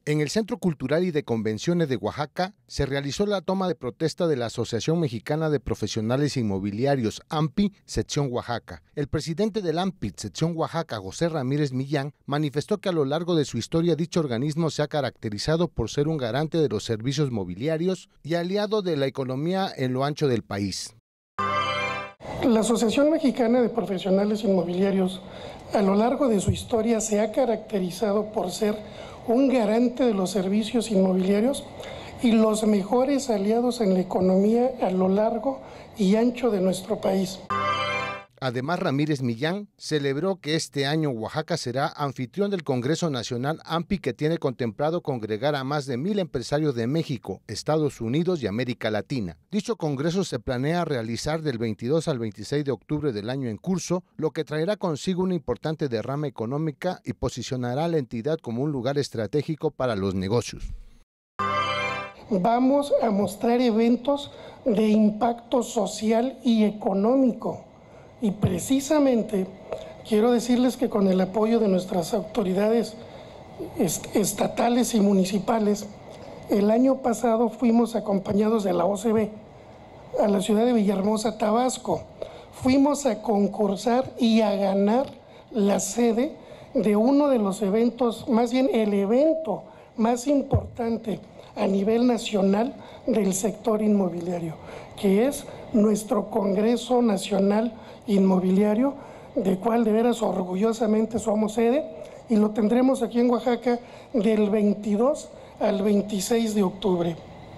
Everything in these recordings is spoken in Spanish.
En el Centro Cultural y de Convenciones de Oaxaca se realizó la toma de protesta de la Asociación Mexicana de Profesionales Inmobiliarios, AMPI, Sección Oaxaca. El presidente del AMPI, Sección Oaxaca, José Ramírez Millán, manifestó que a lo largo de su historia dicho organismo se ha caracterizado por ser un garante de los servicios mobiliarios y aliado de la economía en lo ancho del país. La Asociación Mexicana de Profesionales Inmobiliarios, a lo largo de su historia, se ha caracterizado por ser un garante de los servicios inmobiliarios y los mejores aliados en la economía a lo largo y ancho de nuestro país. Además, Ramírez Millán celebró que este año Oaxaca será anfitrión del Congreso Nacional AMPI, que tiene contemplado congregar a más de 1,000 empresarios de México, Estados Unidos y América Latina. Dicho congreso se planea realizar del 22 al 26 de octubre del año en curso, lo que traerá consigo una importante derrama económica y posicionará a la entidad como un lugar estratégico para los negocios. Vamos a mostrar eventos de impacto social y económico. Y precisamente quiero decirles que con el apoyo de nuestras autoridades estatales y municipales, el año pasado fuimos acompañados de la OCB a la ciudad de Villahermosa, Tabasco. Fuimos a concursar y a ganar la sede de uno de los eventos, más bien el evento más importante a nivel nacional del sector inmobiliario, que es nuestro Congreso Nacional Inmobiliario, de cual de veras orgullosamente somos sede, y lo tendremos aquí en Oaxaca del 22 al 26 de octubre.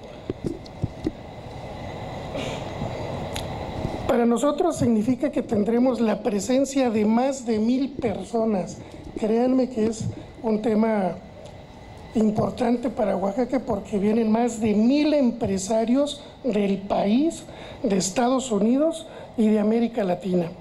Para nosotros significa que tendremos la presencia de más de 1,000 personas. Créanme que es un tema importante para Oaxaca porque vienen más de 1,000 empresarios del país, de Estados Unidos y de América Latina.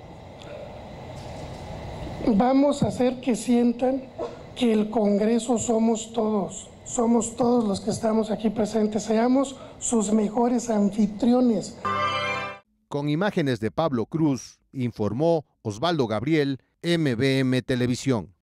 Vamos a hacer que sientan que el Congreso somos todos los que estamos aquí presentes, seamos sus mejores anfitriones. Con imágenes de Pablo Cruz, informó Osvaldo Gabriel, MBM Televisión.